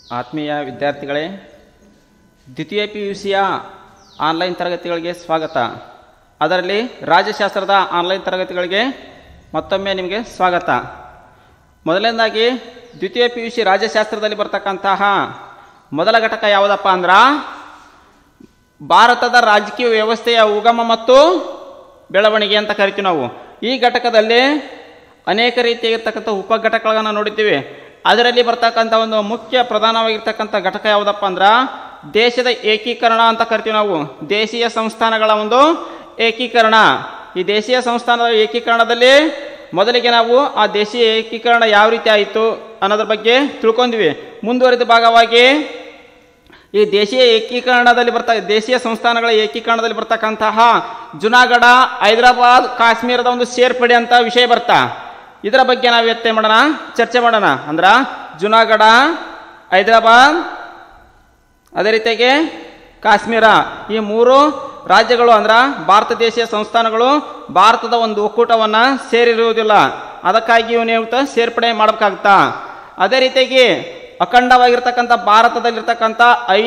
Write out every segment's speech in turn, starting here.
ಆತ್ಮೀಯ ವಿದ್ಯಾರ್ಥಿಗಳೇ, ದ್ವಿತೀಯ PUCಯ ಆನ್ಲೈನ್ ತರಗತಿಗಳಿಗೆ ಸ್ವಾಗತ. ಅದರಲ್ಲಿ ರಾಜ್ಯಶಾಸ್ತ್ರದ ಆನ್ಲೈನ್ ತರಗತಿಗಳಿಗೆ ಮತ್ತೊಮ್ಮೆ ನಿಮಗೆ ಸ್ವಾಗತ. ಮೊದಲನೇದಾಗಿ ದ್ವಿತೀಯ PUC ರಾಜ್ಯಶಾಸ್ತ್ರದಲ್ಲಿ ಬರ್ತಕ್ಕಂತಹ ಮೊದಲ ಘಟಕ ಯಾವುದಪ್ಪ ಅಂದ್ರೆ ಭಾರತದ ರಾಜಕೀಯ ವ್ಯವಸ್ಥೆಯ ಉಗಮ ಮತ್ತು ಬೆಳವಣಿಗೆ ಅಂತ ಕರಿತೀವಿ ನಾವು. ಈ ಘಟಕದಲ್ಲಿ ಅನೇಕ ರೀತಿಯಾಗಿರ್ತಕ್ಕಂಥ ಉಪಘಟಕಗಳನ್ನು ನೋಡಿದ್ದೀವಿ. ಅದರಲ್ಲಿ ಬರ್ತಕ್ಕಂಥ ಒಂದು ಮುಖ್ಯ ಪ್ರಧಾನವಾಗಿರ್ತಕ್ಕಂಥ ಘಟಕ ಯಾವುದಪ್ಪ ಅಂದ್ರೆ ದೇಶದ ಏಕೀಕರಣ ಅಂತ ಕರಿತೀವಿ ನಾವು. ದೇಶೀಯ ಸಂಸ್ಥಾನಗಳ ಒಂದು ಏಕೀಕರಣ. ಈ ದೇಶೀಯ ಸಂಸ್ಥಾನದ ಏಕೀಕರಣದಲ್ಲಿ ಮೊದಲಿಗೆ ನಾವು ಆ ದೇಶೀಯ ಏಕೀಕರಣ ಯಾವ ರೀತಿ ಆಯಿತು ಅನ್ನೋದ್ರ ಬಗ್ಗೆ ತಿಳ್ಕೊಂಡ್ವಿ. ಮುಂದುವರಿದ ಭಾಗವಾಗಿ ಈ ದೇಶೀಯ ಏಕೀಕರಣದಲ್ಲಿ ದೇಶೀಯ ಸಂಸ್ಥಾನಗಳ ಏಕೀಕರಣದಲ್ಲಿ ಬರ್ತಕ್ಕಂತಹ ಜುನಾಗಢ, ಹೈದರಾಬಾದ್, ಕಾಶ್ಮೀರದ ಒಂದು ಸೇರ್ಪಡೆ ಅಂತ ವಿಷಯ ಬರ್ತಾ. ಇದರ ಬಗ್ಗೆ ನಾವು ಚರ್ಚೆ ಮಾಡೋಣ. ಅಂದ್ರೆ ಜುನಾಗಢ, ಹೈದರಾಬಾದ್, ಅದೇ ರೀತಿಯಾಗಿ ಕಾಶ್ಮೀರ, ಈ ಮೂರು ರಾಜ್ಯಗಳು ಅಂದ್ರೆ ಭಾರತ ದೇಶೀಯ ಸಂಸ್ಥಾನಗಳು ಭಾರತದ ಒಂದು ಒಕ್ಕೂಟವನ್ನು ಸೇರಿರುವುದಿಲ್ಲ. ಅದಕ್ಕಾಗಿ ಇವನು ಸೇರ್ಪಡೆ ಮಾಡಬೇಕಾಗುತ್ತಾ. ಅದೇ ರೀತಿಯಾಗಿ ಅಖಂಡವಾಗಿರ್ತಕ್ಕಂಥ ಭಾರತದಲ್ಲಿರ್ತಕ್ಕಂಥ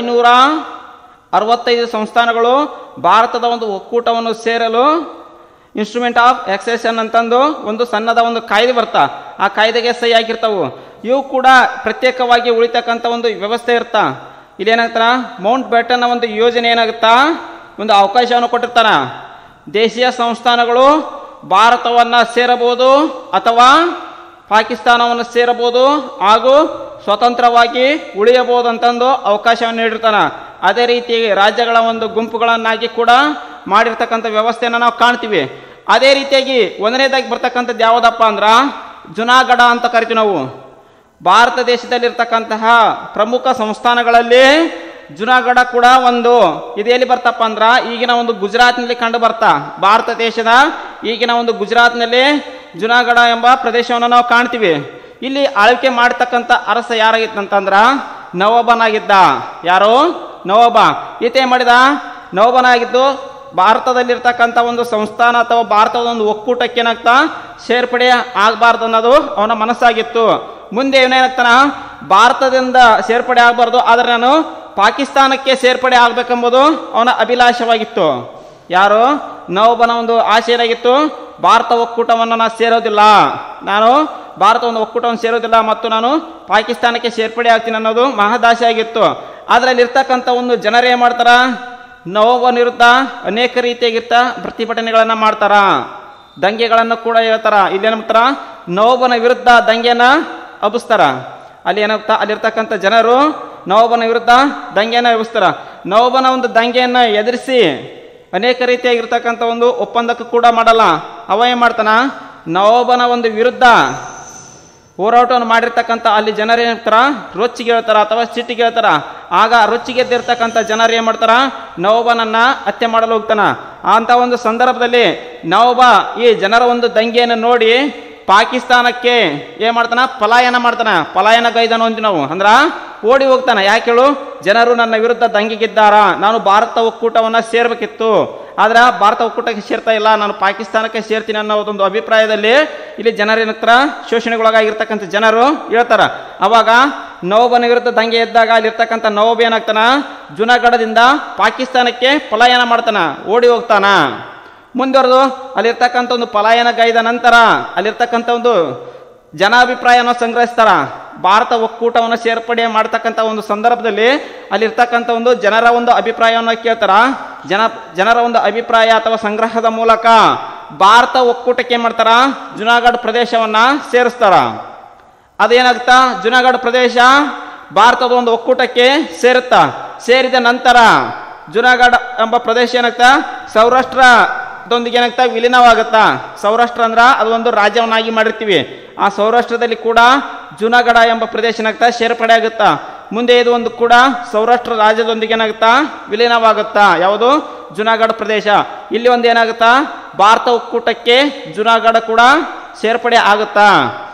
565 ಸಂಸ್ಥಾನಗಳು ಭಾರತದ ಒಂದು ಒಕ್ಕೂಟವನ್ನು ಸೇರಲು ಇನ್ಸ್ಟ್ರೂಮೆಂಟ್ ಆಫ್ ಎಕ್ಸೆಷನ್ ಅಂತಂದು ಒಂದು ಸಣ್ಣದ ಒಂದು ಕಾಯ್ದೆ ಬರ್ತಾ. ಆ ಕಾಯ್ದೆಗೆ ಸಹಿ ಆಗಿರ್ತಾವು. ಇವು ಕೂಡ ಪ್ರತ್ಯೇಕವಾಗಿ ಉಳಿತಕ್ಕಂಥ ಒಂದು ವ್ಯವಸ್ಥೆ ಇರ್ತಾ. ಇಲ್ಲೇನಾಗ್ತಾರ, ಮೌಂಟ್ ಬ್ಯಾಟನ್ನ ಒಂದು ಯೋಜನೆ ಏನಾಗುತ್ತಾ, ಒಂದು ಅವಕಾಶವನ್ನು ಕೊಟ್ಟಿರ್ತಾರ. ದೇಶೀಯ ಸಂಸ್ಥಾನಗಳು ಭಾರತವನ್ನು ಸೇರಬಹುದು ಅಥವಾ ಪಾಕಿಸ್ತಾನವನ್ನು ಸೇರಬಹುದು ಹಾಗೂ ಸ್ವತಂತ್ರವಾಗಿ ಉಳಿಯಬಹುದು ಅಂತಂದು ಅವಕಾಶವನ್ನು ನೀಡಿರ್ತಾನೆ. ಅದೇ ರೀತಿ ರಾಜ್ಯಗಳ ಒಂದು ಗುಂಪುಗಳನ್ನಾಗಿ ಕೂಡ ಮಾಡಿರ್ತಕ್ಕಂಥ ವ್ಯವಸ್ಥೆಯನ್ನು ನಾವು ಕಾಣ್ತೀವಿ. ಅದೇ ರೀತಿಯಾಗಿ ಒಂದನೇದಾಗಿ ಬರ್ತಕ್ಕಂಥದ್ದು ಯಾವುದಪ್ಪ ಅಂದ್ರೆ ಜುನಾಗಢ ಅಂತ ಕರಿತೀವಿ ನಾವು. ಭಾರತ ದೇಶದಲ್ಲಿರ್ತಕ್ಕಂತಹ ಪ್ರಮುಖ ಸಂಸ್ಥಾನಗಳಲ್ಲಿ ಜುನಾಗಢ ಕೂಡ ಒಂದು. ಇದು ಎಲ್ಲಿ ಬರ್ತಪ್ಪ ಅಂದ್ರೆ ಈಗಿನ ಒಂದು ಗುಜರಾತ್ನಲ್ಲಿ ಕಂಡು ಬರ್ತಾ. ಭಾರತ ದೇಶದ ಈಗಿನ ಒಂದು ಗುಜರಾತ್ನಲ್ಲಿ ಜುನಾಗಢ ಎಂಬ ಪ್ರದೇಶವನ್ನು ನಾವು ಕಾಣ್ತೀವಿ. ಇಲ್ಲಿ ಆಳ್ವಿಕೆ ಮಾಡತಕ್ಕಂಥ ಅರಸ ಯಾರಾಗಿತ್ತಂತಂದ್ರ ನವಾಬನಾಗಿದ್ದ. ಯಾರು? ನವಾಬ. ಈತ ಏನ್ ಮಾಡಿದ? ನವಾಬನಾಗಿದ್ದು ಭಾರತದಲ್ಲಿರ್ತಕ್ಕಂಥ ಒಂದು ಸಂಸ್ಥಾನ ಅಥವಾ ಭಾರತದ ಒಂದು ಒಕ್ಕೂಟಕ್ಕೆ ಏನಾಗ್ತಾ ಸೇರ್ಪಡೆ ಆಗಬಾರ್ದು ಅನ್ನೋದು ಅವನ ಮನಸ್ಸಾಗಿತ್ತು. ಮುಂದೆ ಇವನೇನಾಗ್ತಾನ, ಭಾರತದಿಂದ ಸೇರ್ಪಡೆ ಆಗಬಾರ್ದು, ಆದರೆ ನಾನು ಪಾಕಿಸ್ತಾನಕ್ಕೆ ಸೇರ್ಪಡೆ ಆಗ್ಬೇಕೆಂಬುದು ಅವನ ಅಭಿಲಾಷವಾಗಿತ್ತು. ಯಾರು? ನವಾಬನ ಒಂದು ಆಸೆ ಏನಾಗಿತ್ತು, ಭಾರತ ಒಕ್ಕೂಟವನ್ನು ನಾನು ಸೇರೋದಿಲ್ಲ, ನಾನು ಭಾರತ ಒಂದು ಒಕ್ಕೂಟವನ್ನು ಸೇರೋದಿಲ್ಲ ಮತ್ತು ನಾನು ಪಾಕಿಸ್ತಾನಕ್ಕೆ ಸೇರ್ಪಡೆ ಆಗ್ತೀನಿ ಅನ್ನೋದು ಮಹದಾಸೆ ಆಗಿತ್ತು. ಅದರಲ್ಲಿ ಇರ್ತಕ್ಕಂಥ ಒಂದು ಜನರು ಏನು ಮಾಡ್ತಾರ, ನವಾಬನ ವಿರುದ್ಧ ಅನೇಕ ರೀತಿಯಾಗಿರ್ತ ಪ್ರತಿಭಟನೆಗಳನ್ನು ಮಾಡ್ತಾರ, ದಂಗೆಗಳನ್ನು ಕೂಡ ಹೇಳ್ತಾರ. ಇಲ್ಲೇನು ಮಾಡ್ತಾರ, ನವಾಬನ ವಿರುದ್ಧ ದಂಗೆಯನ್ನು ಹಬ್ಬಿಸ್ತಾರ. ಅಲ್ಲಿ ಏನಾಗ್ತಾ, ಅಲ್ಲಿರ್ತಕ್ಕಂಥ ಜನರು ನವಾಬನ ವಿರುದ್ಧ ದಂಗೆಯನ್ನು ಎಬ್ಬಿಸ್ತಾರ. ನವಾಬನ ಒಂದು ದಂಗೆಯನ್ನು ಎದುರಿಸಿ ಅನೇಕ ರೀತಿಯಾಗಿರ್ತಕ್ಕಂಥ ಒಂದು ಒಪ್ಪಂದಕ್ಕೂ ಕೂಡ ಮಾಡಲ್ಲ. ಅವ ಏನು ಮಾಡ್ತಾನ, ನವಾಬನ ಒಂದು ವಿರುದ್ಧ ಹೋರಾಟವನ್ನು ಮಾಡಿರ್ತಕ್ಕಂಥ ಅಲ್ಲಿ ಜನರು ಏನಿರ್ತಾರ, ರೊಚ್ಚಿಗೆ ಹೇಳ್ತಾರ ಅಥವಾ ಸಿಟ್ಟಿಗೆ ಹೇಳ್ತಾರ. ಆಗ ರೊಚ್ಚಿಗೆದ್ದಿರ್ತಕ್ಕಂಥ ಜನರು ಏನು ಮಾಡ್ತಾರ, ನವಾಬನನ್ನ ಹತ್ಯೆ ಮಾಡಲು ಹೋಗ್ತಾನ. ಅಂತ ಒಂದು ಸಂದರ್ಭದಲ್ಲಿ ನವಾಬ ಈ ಜನರ ಒಂದು ದಂಗೆಯನ್ನು ನೋಡಿ ಪಾಕಿಸ್ತಾನಕ್ಕೆ ಏನ್ ಮಾಡ್ತಾನ, ಪಲಾಯನ ಮಾಡ್ತಾನ. ಪಲಾಯನ ಗೈದನು ಅಂತೀವಿ ನಾವು. ಅಂದ್ರ ಓಡಿ ಹೋಗ್ತಾನ. ಯಾಕೆ ಹೇಳು, ಜನರು ನನ್ನ ವಿರುದ್ಧ ದಂಗೆಗಿದ್ದಾರ, ನಾನು ಭಾರತ ಒಕ್ಕೂಟವನ್ನ ಸೇರ್ಬೇಕಿತ್ತು, ಆದ್ರೆ ಭಾರತ ಒಕ್ಕೂಟಕ್ಕೆ ಸೇರ್ತಾ ಇಲ್ಲ, ನಾನು ಪಾಕಿಸ್ತಾನಕ್ಕೆ ಸೇರ್ತೀನಿ ಅನ್ನೋದೊಂದು ಅಭಿಪ್ರಾಯದಲ್ಲಿ ಇಲ್ಲಿ ಜನರೇನತ್ರ ಶೋಷಣೆಗೊಳಗಾಗಿರ್ತಕ್ಕಂಥ ಜನರು ಹೇಳ್ತಾರ. ಅವಾಗ ನವಾಬನ ವಿರುದ್ಧ ದಂಗೆ ಎದ್ದಾಗ ಅಲ್ಲಿರ್ತಕ್ಕಂಥ ನವಾಬ್ ಏನಾಗ್ತಾನ, ಜುನಾಗಢದಿಂದ ಪಾಕಿಸ್ತಾನಕ್ಕೆ ಪಲಾಯನ ಮಾಡ್ತಾನ, ಓಡಿ ಹೋಗ್ತಾನ. ಮುಂದುವರೆದು ಅಲ್ಲಿರ್ತಕ್ಕಂಥ ಒಂದು ಪಲಾಯನಗೈದ ನಂತರ ಅಲ್ಲಿರ್ತಕ್ಕಂಥ ಒಂದು ಜನಾಭಿಪ್ರಾಯವನ್ನು ಸಂಗ್ರಹಿಸ್ತಾರ. ಭಾರತ ಒಕ್ಕೂಟವನ್ನು ಸೇರ್ಪಡೆ ಮಾಡ್ತಕ್ಕಂಥ ಒಂದು ಸಂದರ್ಭದಲ್ಲಿ ಅಲ್ಲಿರ್ತಕ್ಕಂಥ ಒಂದು ಜನರ ಒಂದು ಅಭಿಪ್ರಾಯವನ್ನು ಕೇಳ್ತಾರ. ಜನರ ಒಂದು ಅಭಿಪ್ರಾಯ ಅಥವಾ ಸಂಗ್ರಹದ ಮೂಲಕ ಭಾರತ ಒಕ್ಕೂಟಕ್ಕೆ ಏನ್ ಮಾಡ್ತಾರ, ಜುನಾಗಢ ಪ್ರದೇಶವನ್ನ ಸೇರಿಸ್ತಾರ. ಅದೇನಾಗ್ತಾ, ಜುನಾಗಢ ಪ್ರದೇಶ ಭಾರತದ ಒಂದು ಒಕ್ಕೂಟಕ್ಕೆ ಸೇರುತ್ತಾ. ಸೇರಿದ ನಂತರ ಜುನಾಗಢ ಎಂಬ ಪ್ರದೇಶ ಏನಾಗ್ತಾ, ಸೌರಾಷ್ಟ್ರದೊಂದಿಗೆ ಏನಾಗ್ತಾ ವಿಲೀನವಾಗುತ್ತಾ. ಸೌರಾಷ್ಟ್ರ ಅಂದ್ರ ಅದು ಒಂದು ರಾಜ್ಯವನ್ನಾಗಿ ಮಾಡಿರ್ತೀವಿ. ಆ ಸೌರಾಷ್ಟ್ರದಲ್ಲಿ ಕೂಡ ಜುನಾಗಢ ಎಂಬ ಪ್ರದೇಶ ಏನಾಗ್ತಾ ಸೇರ್ಪಡೆ ಆಗುತ್ತಾ. ಮುಂದೆ ಇದು ಒಂದು ಕೂಡ ಸೌರಾಷ್ಟ್ರ ರಾಜ್ಯದೊಂದಿಗೆ ಏನಾಗುತ್ತಾ ವಿಲೀನವಾಗುತ್ತಾ. ಯಾವುದು? ಜುನಾಗಢ ಪ್ರದೇಶ. ಇಲ್ಲಿ ಒಂದು ಏನಾಗುತ್ತಾ, ಭಾರತ ಒಕ್ಕೂಟಕ್ಕೆ ಜುನಾಗಢ ಕೂಡ ಸೇರ್ಪಡೆ ಆಗುತ್ತಾ.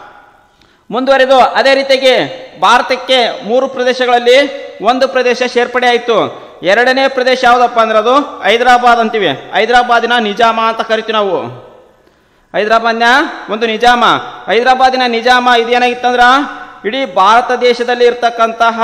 ಮುಂದುವರೆದು ಅದೇ ರೀತಿಯಾಗಿ ಭಾರತಕ್ಕೆ 3 ಪ್ರದೇಶಗಳಲ್ಲಿ ಒಂದು ಪ್ರದೇಶ ಸೇರ್ಪಡೆ ಆಯಿತು. ಎರಡನೇ ಪ್ರದೇಶ ಯಾವುದಪ್ಪ ಅಂದ್ರೆ ಅದು ಹೈದರಾಬಾದ್ ಅಂತೀವಿ. ಹೈದರಾಬಾದಿನ ನಿಜಾಮ ಅಂತ ಕರಿತೀವಿ ನಾವು. ಹೈದರಾಬಾದ್ನ ಒಂದು ನಿಜಾಮ. ಹೈದರಾಬಾದಿನ ನಿಜಾಮ ಇದೇನಾಗಿತ್ತಂದ್ರ ಇಡೀ ಭಾರತ ದೇಶದಲ್ಲಿ ಇರ್ತಕ್ಕಂತಹ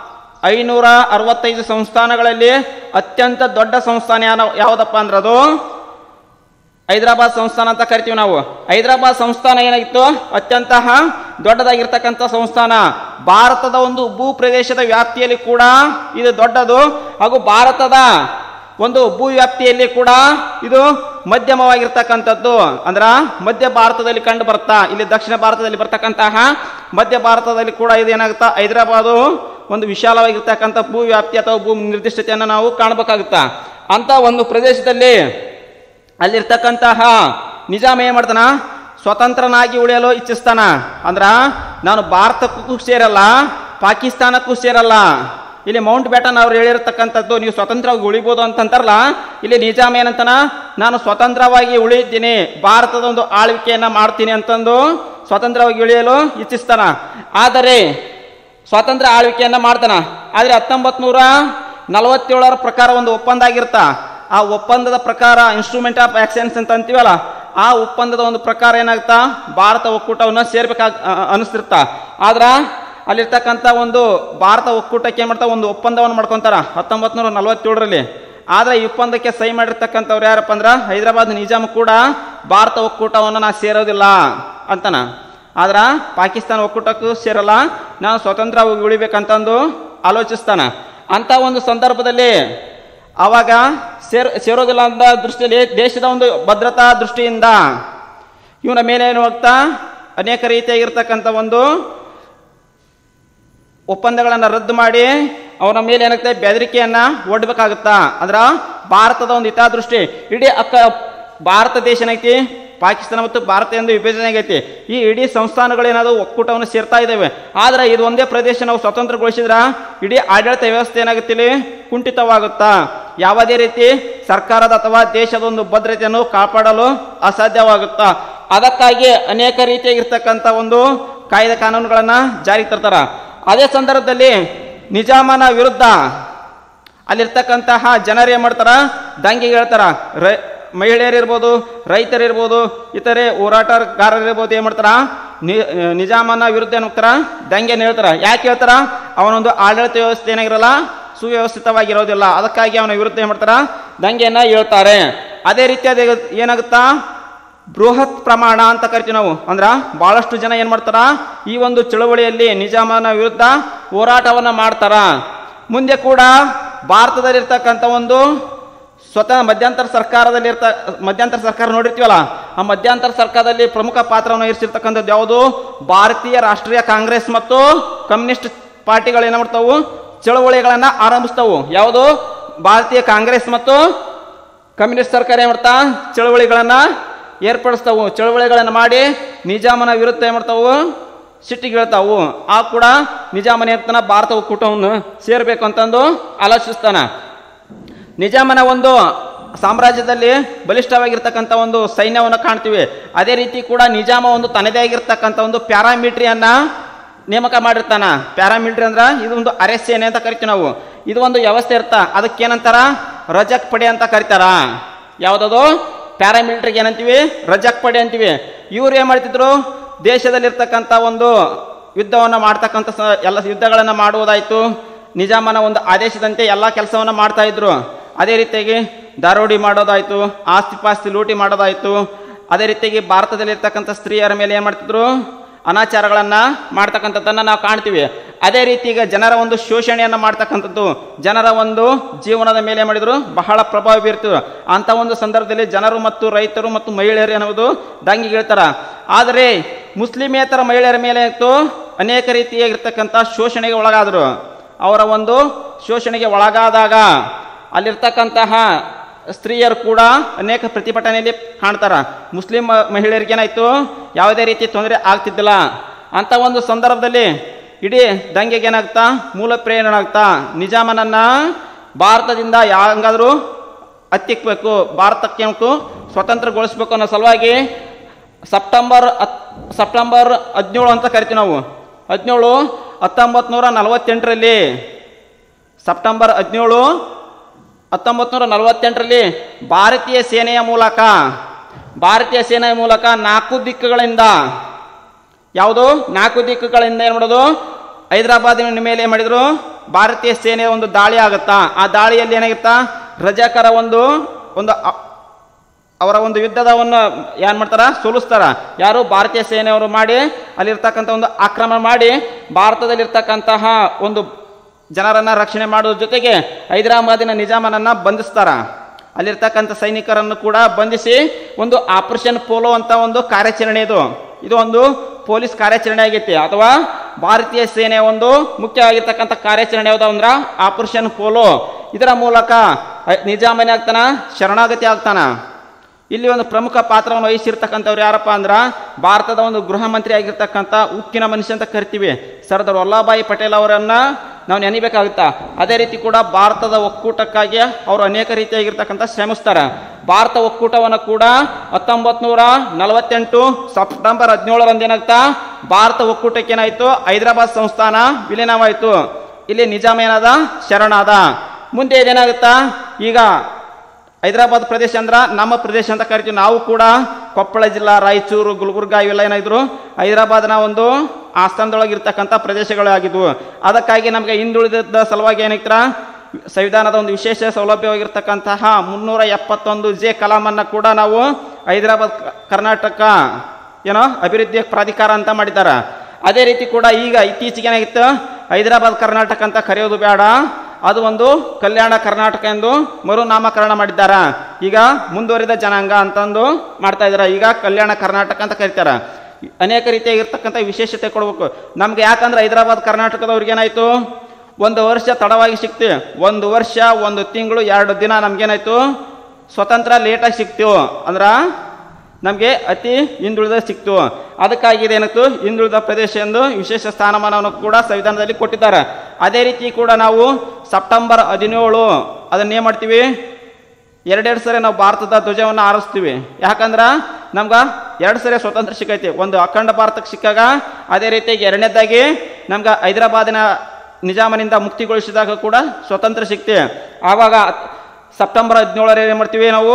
565 ಸಂಸ್ಥಾನಗಳಲ್ಲಿ ಅತ್ಯಂತ ದೊಡ್ಡ ಸಂಸ್ಥಾನ ಯಾವುದಪ್ಪ ಅಂದ್ರೆ ಅದು ಹೈದರಾಬಾದ್ ಸಂಸ್ಥಾನ ಅಂತ ಕರಿತೀವಿ ನಾವು. ಹೈದರಾಬಾದ್ ಸಂಸ್ಥಾನ ಏನಾಗಿತ್ತು, ಅತ್ಯಂತ ದೊಡ್ಡದಾಗಿರ್ತಕ್ಕಂಥ ಸಂಸ್ಥಾನ. ಭಾರತದ ಒಂದು ಭೂ ಪ್ರದೇಶದ ವ್ಯಾಪ್ತಿಯಲ್ಲಿ ಕೂಡ ಇದು ದೊಡ್ಡದು, ಹಾಗೂ ಭಾರತದ ಒಂದು ಭೂ ವ್ಯಾಪ್ತಿಯಲ್ಲಿ ಕೂಡ ಇದು ಮಧ್ಯಮವಾಗಿರ್ತಕ್ಕಂಥದ್ದು. ಅಂದ್ರ ಮಧ್ಯ ಭಾರತದಲ್ಲಿ ಕಂಡು ಬರ್ತಾ, ಇಲ್ಲಿ ದಕ್ಷಿಣ ಭಾರತದಲ್ಲಿ ಬರ್ತಕ್ಕಂತಹ ಮಧ್ಯ ಭಾರತದಲ್ಲಿ ಕೂಡ ಇದು ಏನಾಗುತ್ತಾ, ಹೈದರಾಬಾದು ಒಂದು ವಿಶಾಲವಾಗಿರ್ತಕ್ಕಂಥ ಭೂ ವ್ಯಾಪ್ತಿ ಅಥವಾ ಭೂ ನಿರ್ದಿಷ್ಟತೆಯನ್ನು ನಾವು ಕಾಣಬೇಕಾಗುತ್ತಾ. ಅಂತ ಒಂದು ಪ್ರದೇಶದಲ್ಲಿ ಅಲ್ಲಿರ್ತಕ್ಕಂತಹ ನಿಜಾಮ ಏನ್ ಮಾಡ್ತಾನ, ಸ್ವತಂತ್ರನಾಗಿ ಉಳಿಯಲು ಇಚ್ಛಿಸ್ತಾನ. ಅಂದ್ರ ನಾನು ಭಾರತಕ್ಕೂ ಸೇರಲ್ಲ, ಪಾಕಿಸ್ತಾನಕ್ಕೂ ಸೇರಲ್ಲ. ಇಲ್ಲಿ ಮೌಂಟ್ ಬ್ಯಾಟನ್ ಅವ್ರು ಹೇಳಿರ್ತಕ್ಕಂಥದ್ದು ನೀವು ಸ್ವತಂತ್ರವಾಗಿ ಉಳಿಬೋದು ಅಂತಂತಾರಲ್ಲ, ಇಲ್ಲಿ ನಿಜಾಮ ಏನಂತಾನ, ನಾನು ಸ್ವತಂತ್ರವಾಗಿ ಉಳಿದಿದ್ದೀನಿ, ಭಾರತದ ಒಂದು ಆಳ್ವಿಕೆಯನ್ನ ಮಾಡ್ತೀನಿ ಅಂತಂದು ಸ್ವತಂತ್ರವಾಗಿ ಉಳಿಯಲು ಇಚ್ಛಿಸ್ತಾನ. ಆದರೆ ಸ್ವಾತಂತ್ರ್ಯ ಆಳ್ವಿಕೆಯನ್ನ ಮಾಡ್ತಾನ. ಆದ್ರೆ 1947 ಪ್ರಕಾರ ಒಂದು ಒಪ್ಪಂದ ಆಗಿರ್ತಾ. ಆ ಒಪ್ಪಂದದ ಪ್ರಕಾರ ಇನ್ಸ್ಟ್ರೂಮೆಂಟ್ ಆಫ್ ಆಕ್ಷನ್ಸ್ ಅಂತ ಅಂತೀವಲ್ಲ, ಆ ಒಪ್ಪಂದದ ಒಂದು ಪ್ರಕಾರ ಏನಾಗ್ತಾ, ಭಾರತ ಒಕ್ಕೂಟವನ್ನು ಸೇರ್ಬೇಕಾಗ ಅನಿಸ್ತಿರ್ತಾ. ಆದ್ರ ಅಲ್ಲಿರ್ತಕ್ಕಂಥ ಒಂದು ಭಾರತ ಒಕ್ಕೂಟಕ್ಕೆ ಏನ್ ಮಾಡ್ತಾ, ಒಂದು ಒಪ್ಪಂದವನ್ನು ಮಾಡ್ಕೊಂತಾರ 1947ರಲ್ಲಿ. ಆದ್ರೆ ಈ ಒಪ್ಪಂದಕ್ಕೆ ಸಹಿ ಮಾಡಿರ್ತಕ್ಕಂಥವ್ರು ಯಾರಪ್ಪ ಅಂದ್ರ ಹೈದರಾಬಾದ್ ನಿಜಾಮ್ ಕೂಡ ಭಾರತ ಒಕ್ಕೂಟವನ್ನು ನಾ ಸೇರೋದಿಲ್ಲ ಅಂತಾನ. ಆದ್ರ ಪಾಕಿಸ್ತಾನ ಒಕ್ಕೂಟಕ್ಕೂ ಸೇರಲ್ಲ, ನಾನು ಸ್ವತಂತ್ರವಾಗಿ ಉಳಿಬೇಕಂತಂದು ಆಲೋಚಿಸ್ತಾನ. ಅಂತ ಒಂದು ಸಂದರ್ಭದಲ್ಲಿ ಆವಾಗ ಸೇರೋದಿಲ್ಲ ಅಂತ ದೃಷ್ಟಿಯಲ್ಲಿ, ದೇಶದ ಒಂದು ಭದ್ರತಾ ದೃಷ್ಟಿಯಿಂದ ಇವನ ಮೇಲೆ ಏನು ಹೋಗ್ತಾ, ಅನೇಕ ರೀತಿಯಾಗಿರ್ತಕ್ಕಂಥ ಒಂದು ಒಪ್ಪಂದಗಳನ್ನು ರದ್ದು ಮಾಡಿ ಅವನ ಮೇಲೆ ಏನಾಗ್ತದೆ, ಬೆದರಿಕೆಯನ್ನ ಒಡ್ಬೇಕಾಗುತ್ತಾ. ಅಂದ್ರ ಭಾರತದ ಒಂದು ಹಿತದೃಷ್ಟಿ, ಇಡೀ ಭಾರತ ದೇಶ ಏನೈತಿ, ಪಾಕಿಸ್ತಾನ ಮತ್ತು ಭಾರತ ಎಂದು ವಿಭಜನೆ ಆಗೈತಿ. ಈ ಇಡೀ ಸಂಸ್ಥಾನಗಳೇನಾದ್ರು ಒಕ್ಕೂಟವನ್ನು ಸೇರ್ತಾ ಇದ್ದಾವೆ. ಆದ್ರೆ ಇದು ಒಂದೇ ಪ್ರದೇಶ ನಾವು ಸ್ವತಂತ್ರಗೊಳಿಸಿದ್ರ ಇಡೀ ಆಡಳಿತ ವ್ಯವಸ್ಥೆ ಏನಾಗುತ್ತೆ, ಕುಂಠಿತವಾಗುತ್ತಾ. ಯಾವುದೇ ರೀತಿ ಸರ್ಕಾರದ ಅಥವಾ ದೇಶದ ಒಂದು ಭದ್ರತೆಯನ್ನು ಕಾಪಾಡಲು ಅಸಾಧ್ಯವಾಗುತ್ತಾ. ಅದಕ್ಕಾಗಿ ಅನೇಕ ರೀತಿಯಾಗಿರ್ತಕ್ಕಂಥ ಒಂದು ಕಾಯ್ದೆ ಕಾನೂನುಗಳನ್ನ ಜಾರಿಗೆ ತರ್ತಾರ. ಅದೇ ಸಂದರ್ಭದಲ್ಲಿ ನಿಜಾಮನ ವಿರುದ್ಧ ಅಲ್ಲಿರ್ತಕ್ಕಂತಹ ಜನರು ಏನ್ ಮಾಡ್ತಾರ, ದಂಗೆಗೆ ಹೇಳ್ತಾರ. ಮಹಿಳೆಯರಿರ್ಬೋದು, ರೈತರಿರ್ಬೋದು, ಇತರೆ ಹೋರಾಟಗಾರರಿರ್ಬೋದು, ಏನ್ ಮಾಡ್ತಾರ, ನಿಜಾಮನ ವಿರುದ್ಧ ಏನ್ ಹೋಗ್ತಾರ, ದಂಗೆಯನ್ನು ಹೇಳ್ತಾರ. ಯಾಕೆ ಹೇಳ್ತಾರ, ಅವನೊಂದು ಆಡಳಿತ ವ್ಯವಸ್ಥೆ ಏನಾಗಿರಲ್ಲ, ಸುವ್ಯವಸ್ಥಿತವಾಗಿರೋದಿಲ್ಲ. ಅದಕ್ಕಾಗಿ ಅವನ ವಿರುದ್ಧ ಏನ್ ಮಾಡ್ತಾರ, ದಂಗೆಯನ್ನ ಹೇಳ್ತಾರೆ. ಅದೇ ರೀತಿಯಾದ ಏನಾಗುತ್ತಾ, ಬೃಹತ್ ಪ್ರಮಾಣ ಅಂತ ಕರಿತೀವಿ ನಾವು. ಅಂದ್ರ ಬಹಳಷ್ಟು ಜನ ಏನ್ ಮಾಡ್ತಾರ, ಈ ಒಂದು ಚಳವಳಿಯಲ್ಲಿ ನಿಜಾಮನ ವಿರುದ್ಧ ಹೋರಾಟವನ್ನ ಮಾಡ್ತಾರ. ಮುಂದೆ ಕೂಡ ಭಾರತದಲ್ಲಿರ್ತಕ್ಕಂಥ ಒಂದು ಸ್ವತಃ ಮಧ್ಯಂತರ ಸರ್ಕಾರ ನೋಡಿರ್ತೀವಲ್ಲ, ಆ ಮಧ್ಯಂತರ ಸರ್ಕಾರದಲ್ಲಿ ಪ್ರಮುಖ ಪಾತ್ರವನ್ನು ವಹಿಸಿರ್ತಕ್ಕಂಥದ್ದು ಯಾವುದು, ಭಾರತೀಯ ರಾಷ್ಟ್ರೀಯ ಕಾಂಗ್ರೆಸ್ ಮತ್ತು ಕಮ್ಯುನಿಸ್ಟ್ ಪಾರ್ಟಿಗಳು ಏನ್ ಮಾಡ್ತಾವು, ಚಳವಳಿಗಳನ್ನ ಆರಂಭಿಸ್ತಾವು. ಯಾವುದು, ಭಾರತೀಯ ಕಾಂಗ್ರೆಸ್ ಮತ್ತು ಕಮ್ಯುನಿಸ್ಟ್ ಸರ್ಕಾರ ಏನ್ ಮಾಡ್ತಾ, ಚಳವಳಿಗಳನ್ನ ಏರ್ಪಡಿಸ್ತಾವು. ಚಳವಳಿಗಳನ್ನು ಮಾಡಿ ನಿಜಾಮನ ವಿರುದ್ಧ ಏನ್ ಮಾಡ್ತಾವು, ಸಿಟ್ಟಿಗೆ ಹೇಳ್ತಾವು. ಆ ಕೂಡ ನಿಜಾಮನ ಇರ್ತಾನ, ಭಾರತ ಒಕ್ಕೂಟವನ್ನು ಸೇರ್ಬೇಕು ಅಂತಂದು ಆಲೋಚಿಸ್ತಾನ. ನಿಜಾಮನ ಒಂದು ಸಾಮ್ರಾಜ್ಯದಲ್ಲಿ ಬಲಿಷ್ಠವಾಗಿರ್ತಕ್ಕಂಥ ಒಂದು ಸೈನ್ಯವನ್ನು ಕಾಣ್ತೀವಿ. ಅದೇ ರೀತಿ ಕೂಡ ನಿಜಾಮ ಒಂದು ತನ್ನದೇ ಆಗಿರ್ತಕ್ಕಂಥ ಒಂದು ಪ್ಯಾರಾಮಿಲಿಟರಿಯನ್ನ ನೇಮಕ ಮಾಡಿರ್ತಾನ. ಪ್ಯಾರಾಮಿಲಿಟರಿ ಅಂದ್ರ ಇದು ಒಂದು ಅರೆಸೇನೆ ಅಂತ ಕರಿತೀವಿ ನಾವು. ಇದು ಒಂದು ವ್ಯವಸ್ಥೆ ಇರ್ತಾ, ಅದಕ್ಕೇನಂತಾರ, ರಜಕ್ ಪಡೆ ಅಂತ ಕರಿತಾರ. ಯಾವುದದು ಪ್ಯಾರಾಮಿಲಿಟರಿಗೆ ಏನಂತೀವಿ, ರಜಕ್ ಪಡೆ ಅಂತೀವಿ. ಇವ್ರು ಏನ್ ಮಾಡ್ತಿದ್ರು, ದೇಶದಲ್ಲಿರ್ತಕ್ಕಂಥ ಒಂದು ಯುದ್ಧವನ್ನು ಮಾಡ್ತಕ್ಕಂಥ ಎಲ್ಲ ಯುದ್ಧಗಳನ್ನು ಮಾಡುವುದಾಯ್ತು, ನಿಜಾಮನ ಒಂದು ಆದೇಶದಂತೆ ಎಲ್ಲ ಕೆಲಸವನ್ನ ಮಾಡ್ತಾ ಇದ್ರು. ಅದೇ ರೀತಿಯಾಗಿ ದಾರೋಡಿ ಮಾಡೋದಾಯ್ತು, ಆಸ್ತಿ ಪಾಸ್ತಿ ಲೂಟಿ ಮಾಡೋದಾಯ್ತು. ಅದೇ ರೀತಿಯಾಗಿ ಭಾರತದಲ್ಲಿರ್ತಕ್ಕಂಥ ಸ್ತ್ರೀಯರ ಮೇಲೆ ಏನ್ ಮಾಡ್ತಿದ್ರು, ಅನಾಚಾರಗಳನ್ನ ಮಾಡ್ತಕ್ಕಂಥದ್ದನ್ನ ನಾವು ಕಾಣ್ತೀವಿ. ಅದೇ ರೀತಿ ಈಗ ಜನರ ಒಂದು ಶೋಷಣೆಯನ್ನ ಮಾಡ್ತಕ್ಕಂಥದ್ದು, ಜನರ ಒಂದು ಜೀವನದ ಮೇಲೆ ಮಾಡಿದ್ರು ಬಹಳ ಪ್ರಭಾವ ಬೀರ್ತಿದ್ರು. ಅಂತ ಒಂದು ಸಂದರ್ಭದಲ್ಲಿ ಜನರು ಮತ್ತು ರೈತರು ಮತ್ತು ಮಹಿಳೆಯರು ಅನ್ನೋದು ದಂಗೆಗೆ ಹೇಳ್ತಾರ. ಆದರೆ ಮುಸ್ಲಿಮೇತರ ಮಹಿಳೆಯರ ಮೇಲೆ ಅನೇಕ ರೀತಿಯಾಗಿರ್ತಕ್ಕಂಥ ಶೋಷಣೆಗೆ ಒಳಗಾದರು. ಅವರ ಒಂದು ಶೋಷಣೆಗೆ ಒಳಗಾದಾಗ ಅಲ್ಲಿರ್ತಕ್ಕಂತಹ ಸ್ತ್ರೀಯರು ಕೂಡ ಅನೇಕ ಪ್ರತಿಭಟನೆಯಲ್ಲಿ ಕಾಣ್ತಾರ. ಮುಸ್ಲಿಂ ಮಹಿಳೆಯರಿಗೆ ಏನಾಯ್ತು, ಯಾವುದೇ ರೀತಿ ತೊಂದರೆ ಆಗ್ತಿದ್ದಿಲ್ಲ. ಅಂತ ಒಂದು ಸಂದರ್ಭದಲ್ಲಿ ಇಡೀ ದಂಗೆಗೆ ಏನಾಗ್ತಾ, ಮೂಲ ಪ್ರೇರಣೆ ಆಗ್ತಾ, ನಿಜಾಮನನ್ನ ಭಾರತದಿಂದ ಹೆಂಗಾದ್ರೂ ಹತ್ತಿಕ್ಬೇಕು, ಭಾರತಕ್ಕೆ ಸ್ವತಂತ್ರಗೊಳಿಸ್ಬೇಕು ಅನ್ನೋ ಸಲುವಾಗಿ ಸೆಪ್ಟೆಂಬರ್ 17 ಅಂತ ಕರಿತೀವಿ ನಾವು. 17 1948ರಲ್ಲಿ, ಸೆಪ್ಟೆಂಬರ್ 17 1948ರಲ್ಲಿ ಭಾರತೀಯ ಸೇನೆಯ ಮೂಲಕ 4 ದಿಕ್ಕುಗಳಿಂದ ಯಾವುದು 4 ದಿಕ್ಕುಗಳಿಂದ ಏನು ಮಾಡೋದು, ಹೈದರಾಬಾದಿನ ಮೇಲೆ ಏನು ಮಾಡಿದ್ರು, ಭಾರತೀಯ ಸೇನೆಯ ಒಂದು ದಾಳಿ ಆಗುತ್ತಾ. ಆ ದಾಳಿಯಲ್ಲಿ ಏನಾಗುತ್ತಾ, ರಜಾಕರ ಒಂದು ಅವರ ಒಂದು ಯುದ್ಧದವನ್ನು ಏನು ಮಾಡ್ತಾರ, ಸೋಲಿಸ್ತಾರ. ಯಾರು, ಭಾರತೀಯ ಸೇನೆಯವರು ಮಾಡಿ ಅಲ್ಲಿರ್ತಕ್ಕಂಥ ಒಂದು ಆಕ್ರಮಣ ಮಾಡಿ ಭಾರತದಲ್ಲಿರ್ತಕ್ಕಂತಹ ಒಂದು ಜನರನ್ನು ರಕ್ಷಣೆ ಮಾಡೋದ್ರ ಜೊತೆಗೆ ಹೈದರಾಬಾದಿನ ನಿಜಾಮನನ್ನು ಬಂಧಿಸ್ತಾರ. ಅಲ್ಲಿರ್ತಕ್ಕಂಥ ಸೈನಿಕರನ್ನು ಕೂಡ ಬಂಧಿಸಿ ಒಂದು ಆಪರೇಷನ್ ಪೋಲೋ ಅಂತ ಒಂದು ಕಾರ್ಯಾಚರಣೆ ಇದು ಒಂದು ಪೊಲೀಸ್ ಕಾರ್ಯಾಚರಣೆ ಆಗೈತಿ, ಅಥವಾ ಭಾರತೀಯ ಸೇನೆಯ ಒಂದು ಮುಖ್ಯವಾಗಿರ್ತಕ್ಕಂಥ ಕಾರ್ಯಾಚರಣೆ ಯಾವುದು ಅಂದ್ರೆ ಆಪರೇಷನ್ ಪೋಲೋ. ಇದರ ಮೂಲಕ ನಿಜಾಮನೇ ಆಗ್ತಾನ, ಶರಣಾಗತಿ ಆಗ್ತಾನ. ಇಲ್ಲಿ ಒಂದು ಪ್ರಮುಖ ಪಾತ್ರವನ್ನು ವಹಿಸಿರ್ತಕ್ಕಂಥವ್ರು ಯಾರಪ್ಪ ಅಂದ್ರೆ ಭಾರತದ ಒಂದು ಗೃಹ ಮಂತ್ರಿ ಆಗಿರ್ತಕ್ಕಂಥ ಉಕ್ಕಿನ ಮನುಷ್ಯ ಅಂತ ಕರಿತೀವಿ ಸರ್ದಾರ್ ವಲ್ಲಭಭಾಯಿ ಪಟೇಲ್ ಅವರನ್ನು ನಾವು ನೆನಬೇಕಾಗುತ್ತಾ. ಅದೇ ರೀತಿ ಕೂಡ ಭಾರತದ ಒಕ್ಕೂಟಕ್ಕಾಗಿ ಅವರು ಅನೇಕ ರೀತಿಯಾಗಿರ್ತಕ್ಕಂಥ ಶ್ರಮಿಸ್ತಾರೆ. ಭಾರತ ಒಕ್ಕೂಟವನ್ನು ಕೂಡ 1948 ಸೆಪ್ಟೆಂಬರ್ 17 ಏನಾಗ್ತಾ, ಭಾರತ ಒಕ್ಕೂಟಕ್ಕೆ ಏನಾಯಿತು, ಹೈದರಾಬಾದ್ ಸಂಸ್ಥಾನ ವಿಲೀನವಾಯಿತು. ಇಲ್ಲಿ ನಿಜಾಮ ಏನಾದ, ಶರಣಾದ. ಮುಂದೆ ಇದೇನಾಗುತ್ತಾ, ಈಗ ಹೈದರಾಬಾದ್ ಪ್ರದೇಶ ಅಂದ್ರೆ ನಮ್ಮ ಪ್ರದೇಶ ಅಂತ ಕರಿತೀವಿ. ನಾವು ಕೂಡ ಕೊಪ್ಪಳ ಜಿಲ್ಲಾ, ರಾಯಚೂರು, ಗುಲ್ಬರ್ಗ ಇವೆಲ್ಲ ಏನಾದ್ರು ಹೈದರಾಬಾದ್ನ ಒಂದು ಆಸ್ಥಾನದೊಳಗಿರ್ತಕ್ಕಂಥ ಪ್ರದೇಶಗಳಾಗಿದ್ವು. ಅದಕ್ಕಾಗಿ ನಮಗೆ ಹಿಂದುಳಿದ ಸಲುವಾಗಿ ಏನಾಗ್ತಾರ, ಸಂವಿಧಾನದ ಒಂದು ವಿಶೇಷ ಸೌಲಭ್ಯವಾಗಿರ್ತಕ್ಕಂತಹ 371 ಕಲಾಮನ್ನು ಕೂಡ ನಾವು ಹೈದರಾಬಾದ್ ಕರ್ನಾಟಕ ಅಭಿವೃದ್ಧಿ ಪ್ರಾಧಿಕಾರ ಅಂತ ಮಾಡಿದ್ದಾರೆ. ಅದೇ ರೀತಿ ಕೂಡ ಈಗ ಇತ್ತೀಚೆಗೆ ಏನಾಗಿತ್ತು, ಹೈದರಾಬಾದ್ ಕರ್ನಾಟಕ ಅಂತ ಕರೆಯೋದು ಬೇಡ, ಅದು ಒಂದು ಕಲ್ಯಾಣ ಕರ್ನಾಟಕ ಎಂದು ಮರುನಾಮಕರಣ ಮಾಡಿದ್ದಾರೆ. ಈಗ ಮುಂದುವರಿದ ಜನಾಂಗ ಅಂತಂದು ಮಾಡ್ತಾ ಇದ್ದಾರೆ. ಈಗ ಕಲ್ಯಾಣ ಕರ್ನಾಟಕ ಅಂತ ಕರೀತಾರೆ. ಅನೇಕ ರೀತಿಯಾಗಿರ್ತಕ್ಕಂಥ ವಿಶೇಷತೆ ಕೊಡಬೇಕು ನಮ್ಗೆ. ಯಾಕಂದ್ರೆ ಹೈದರಾಬಾದ್ ಕರ್ನಾಟಕದವ್ರಿಗೆ ಏನಾಯ್ತು, 1 ವರ್ಷ ತಡವಾಗಿ ಸಿಕ್ತೀವಿ. 1 ವರ್ಷ 1 ತಿಂಗಳು 2 ದಿನ ನಮ್ಗೇನಾಯ್ತು, ಸ್ವತಂತ್ರ ಲೇಟಾಗಿ ಸಿಕ್ತೀವಿ. ಅಂದ್ರೆ ನಮಗೆ ಅತಿ ಹಿಂದುಳಿದ ಸಿಕ್ತು. ಅದಕ್ಕಾಗಿ ಇದೇನಾಯ್ತು, ಹಿಂದುಳಿದ ಪ್ರದೇಶ ಎಂದು ವಿಶೇಷ ಸ್ಥಾನಮಾನವನ್ನು ಕೂಡ ಸಂವಿಧಾನದಲ್ಲಿ ಕೊಟ್ಟಿದ್ದಾರೆ. ಅದೇ ರೀತಿ ಕೂಡ ನಾವು ಸೆಪ್ಟೆಂಬರ್ 17 ಅದನ್ನೇನು ಮಾಡ್ತೀವಿ, 2 ಸರಿ ನಾವು ಭಾರತದ ಧ್ವಜವನ್ನು ಆರಿಸ್ತೀವಿ. ಯಾಕಂದ್ರೆ ನಮ್ಗೆ 2 ಸರಿ ಸ್ವತಂತ್ರ ಸಿಕ್ಕೈತಿ. ಒಂದು ಅಖಂಡ ಭಾರತಕ್ಕೆ ಸಿಕ್ಕಾಗ, ಅದೇ ರೀತಿಯಾಗಿ 2ನೇದಾಗಿ ನಮ್ಗೆ ಹೈದರಾಬಾದಿನ ನಿಜಾಮನಿಂದ ಮುಕ್ತಿಗೊಳಿಸಿದಾಗ ಕೂಡ ಸ್ವತಂತ್ರ ಸಿಕ್ತಿ. ಆವಾಗ ಸೆಪ್ಟೆಂಬರ್ 17 ಏನು ಮಾಡ್ತೀವಿ ನಾವು,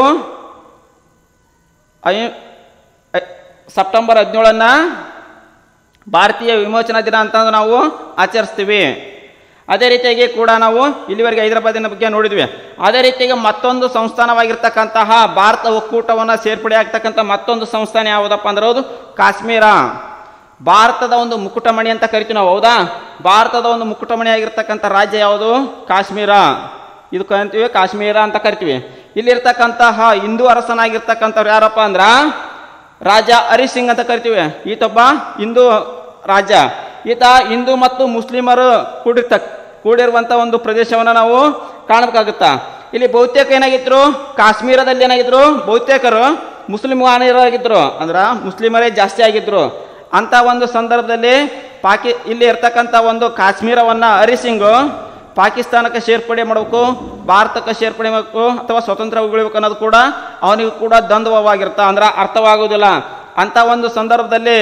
ಸೆಪ್ಟೆಂಬರ್ 17 ಭಾರತೀಯ ವಿಮೋಚನಾ ದಿನ ಅಂತ ನಾವು ಆಚರಿಸ್ತೀವಿ. ಅದೇ ರೀತಿಯಾಗಿ ಕೂಡ ನಾವು ಇಲ್ಲಿವರೆಗೆ ಹೈದರಾಬಾದಿನ ಬಗ್ಗೆ ನೋಡಿದ್ವಿ. ಅದೇ ರೀತಿಯಾಗಿ ಮತ್ತೊಂದು ಸಂಸ್ಥಾನವಾಗಿರ್ತಕ್ಕಂತಹ ಭಾರತ ಒಕ್ಕೂಟವನ್ನು ಸೇರ್ಪಡೆ ಆಗ್ತಕ್ಕಂಥ ಮತ್ತೊಂದು ಸಂಸ್ಥಾನ ಯಾವುದಪ್ಪ ಅಂದ್ರೆ ಅದು ಕಾಶ್ಮೀರ. ಭಾರತದ ಒಂದು ಮುಕುಟಮಣಿ ಅಂತ ಕರಿತೀವಿ ನಾವು, ಹೌದಾ. ಭಾರತದ ಒಂದು ಮುಕುಟಮಣಿ ಆಗಿರ್ತಕ್ಕಂಥ ರಾಜ್ಯ ಯಾವುದು, ಕಾಶ್ಮೀರ. ಇದು ಕರಿತೀವಿ ಕಾಶ್ಮೀರ ಅಂತ ಕರಿತೀವಿ. ಇಲ್ಲಿರ್ತಕ್ಕಂತಹ ಹಿಂದೂ ಅರಸನಾಗಿರ್ತಕ್ಕಂಥವ್ರು ಯಾರಪ್ಪ ಅಂದ್ರ ರಾಜ ಹರಿ ಸಿಂಗ್ ಅಂತ ಕರಿತೀವಿ. ಈತೊಬ್ಬ ಹಿಂದೂ ರಾಜ. ಈತ ಹಿಂದೂ ಮತ್ತು ಮುಸ್ಲಿಮರು ಕೂಡಿರುವಂಥ ಒಂದು ಪ್ರದೇಶವನ್ನು ನಾವು ಕಾಣಬೇಕಾಗುತ್ತಾ. ಇಲ್ಲಿ ಬಹುತೇಕ ಏನಾಗಿದ್ರು, ಕಾಶ್ಮೀರದಲ್ಲಿ ಏನಾಗಿದ್ರು, ಬಹುತೇಕರು ಮುಸ್ಲಿಮಾನರಾಗಿದ್ರು, ಅಂದ್ರೆ ಮುಸ್ಲಿಮರೇ ಜಾಸ್ತಿ ಆಗಿದ್ರು. ಅಂತ ಒಂದು ಸಂದರ್ಭದಲ್ಲಿ ಇಲ್ಲಿ ಇರ್ತಕ್ಕಂಥ ಒಂದು ಕಾಶ್ಮೀರವನ್ನು ಹರಿ ಸಿಂಗ್ ಪಾಕಿಸ್ತಾನಕ್ಕೆ ಸೇರ್ಪಡೆ ಮಾಡಬೇಕು, ಭಾರತಕ್ಕೆ ಸೇರ್ಪಡೆ ಮಾಡಬೇಕು ಅಥವಾ ಸ್ವತಂತ್ರ ಉಳಿಬೇಕು ಅನ್ನೋದು ಕೂಡ ಅವನಿಗೂ ಕೂಡ ದ್ವಂದ್ವವಾಗಿರ್ತ, ಅಂದ್ರೆ ಅರ್ಥವಾಗುವುದಿಲ್ಲ. ಅಂತ ಒಂದು ಸಂದರ್ಭದಲ್ಲಿ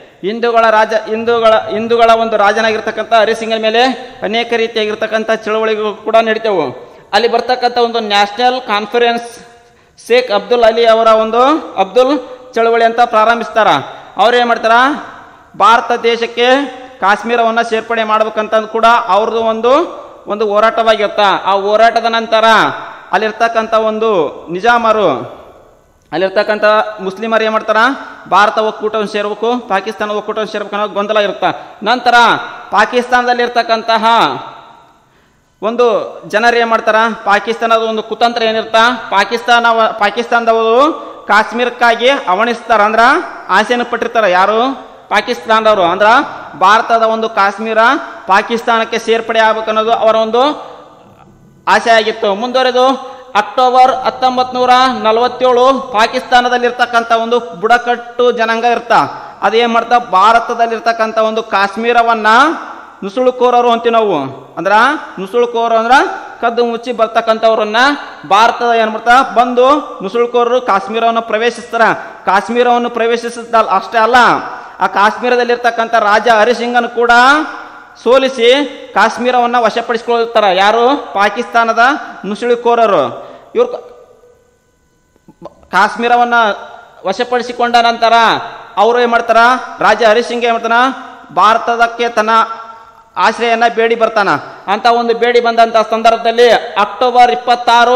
ಹಿಂದೂಗಳ ಒಂದು ರಾಜನಾಗಿರ್ತಕ್ಕಂಥ ಹರಿ ಸಿಂಗನ ಮೇಲೆ ಅನೇಕ ರೀತಿಯಾಗಿರ್ತಕ್ಕಂಥ ಚಳವಳಿಗಳು ಕೂಡ ನಡೀತವು. ಅಲ್ಲಿ ಬರ್ತಕ್ಕಂಥ ಒಂದು ನ್ಯಾಷನಲ್ ಕಾನ್ಫರೆನ್ಸ್ ಶೇಖ್ ಅಬ್ದುಲ್ ಅಲಿ ಅವರ ಒಂದು ಅಬ್ದುಲ್ ಚಳವಳಿ ಅಂತ ಪ್ರಾರಂಭಿಸ್ತಾರ. ಅವ್ರು ಏನು ಮಾಡ್ತಾರ, ಭಾರತ ದೇಶಕ್ಕೆ ಕಾಶ್ಮೀರವನ್ನು ಸೇರ್ಪಡೆ ಮಾಡ್ಬೇಕಂತ ಕೂಡ ಅವ್ರದ್ದು ಒಂದು ಹೋರಾಟವಾಗಿರ್ತ. ಆ ಹೋರಾಟದ ನಂತರ ಅಲ್ಲಿರ್ತಕ್ಕಂಥ ಒಂದು ನಿಜಾಮರು, ಅಲ್ಲಿರ್ತಕ್ಕಂಥ ಮುಸ್ಲಿಮರು ಏನು ಮಾಡ್ತಾರ, ಭಾರತ ಒಕ್ಕೂಟವನ್ನು ಸೇರ್ಬೇಕು, ಪಾಕಿಸ್ತಾನ ಒಕ್ಕೂಟವನ್ನು ಸೇರ್ಬೇಕು ಅನ್ನೋ ಗೊಂದಲ ಇರುತ್ತೆ. ನಂತರ ಪಾಕಿಸ್ತಾನದಲ್ಲಿರ್ತಕ್ಕಂತಹ ಒಂದು ಜನರು ಏನು ಮಾಡ್ತಾರ, ಪಾಕಿಸ್ತಾನದ ಒಂದು ಕುತಂತ್ರ ಏನಿರ್ತಾ, ಪಾಕಿಸ್ತಾನದವರು ಕಾಶ್ಮೀರಕ್ಕಾಗಿ ಅವಣಿಸ್ತಾರ, ಅಂದ್ರೆ ಆಸೆಯನ್ನು ಪಟ್ಟಿರ್ತಾರ. ಯಾರು, ಪಾಕಿಸ್ತಾನದವರು. ಅಂದ್ರೆ ಭಾರತದ ಒಂದು ಕಾಶ್ಮೀರ ಪಾಕಿಸ್ತಾನಕ್ಕೆ ಸೇರ್ಪಡೆ ಆಗ್ಬೇಕನ್ನೋದು ಅವರ ಒಂದು ಆಸೆ ಆಗಿತ್ತು. ಮುಂದುವರೆದು ಅಕ್ಟೋಬರ್ 1947 ಪಾಕಿಸ್ತಾನದಲ್ಲಿರ್ತಕ್ಕಂಥ ಒಂದು ಬುಡಕಟ್ಟು ಜನಾಂಗ ಇರ್ತಾ, ಅದೇನು ಮಾಡ್ತಾ, ಭಾರತದಲ್ಲಿರ್ತಕ್ಕಂಥ ಒಂದು ಕಾಶ್ಮೀರವನ್ನು ನುಸುಳುಕೋರರು ಅಂತೀವಿ ನಾವು. ಅಂದ್ರೆ ನುಸುಳುಕೋರು ಅಂದ್ರೆ ಕದ್ದು ಮುಚ್ಚಿ ಬರ್ತಕ್ಕಂಥವ್ರನ್ನ ಭಾರತದ ಏನು ಮಾಡ್ತಾ ಬಂದು ನುಸುಳುಕೋರರು ಕಾಶ್ಮೀರವನ್ನು ಪ್ರವೇಶಿಸ್ತಾರ. ಕಾಶ್ಮೀರವನ್ನು ಪ್ರವೇಶಿಸಿದ ಅಷ್ಟೇ ಅಲ್ಲ, ಆ ಕಾಶ್ಮೀರದಲ್ಲಿರ್ತಕ್ಕಂಥ ರಾಜ ಹರಿಸಿಂಗನು ಕೂಡ ಸೋಲಿಸಿ ಕಾಶ್ಮೀರವನ್ನು ವಶಪಡಿಸಿಕೊಳ್ತಾರ. ಯಾರು, ಪಾಕಿಸ್ತಾನದ ನುಸುಳುಕೋರರು. ಇವರು ಕಾಶ್ಮೀರವನ್ನು ವಶಪಡಿಸಿಕೊಂಡ ನಂತರ ಅವರು ಏನು ಮಾಡ್ತಾರ, ರಾಜ ಹರಿಸಿಂಗ್ ಏನು ಮಾಡ್ತಾನ, ಭಾರತದಕ್ಕೆ ತನ್ನ ಆಶ್ರಯನ ಬೇಡಿ ಬರ್ತಾನ. ಅಂತ ಒಂದು ಬೇಡಿ ಬಂದಂಥ ಸಂದರ್ಭದಲ್ಲಿ ಅಕ್ಟೋಬರ್ 26,